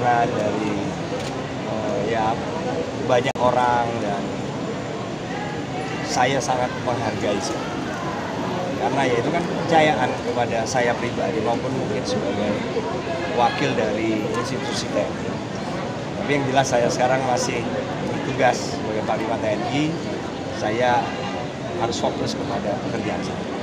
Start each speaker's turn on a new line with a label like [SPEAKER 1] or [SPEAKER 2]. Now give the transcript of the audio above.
[SPEAKER 1] dukungan dari ya banyak orang, dan saya sangat menghargai sih. Karena ya itu kan kepercayaan kepada saya pribadi maupun mungkin sebagai wakil dari institusi TNI. Tapi yang jelas saya sekarang masih bertugas sebagai Panglima TNI. Saya harus fokus kepada pekerjaan saya.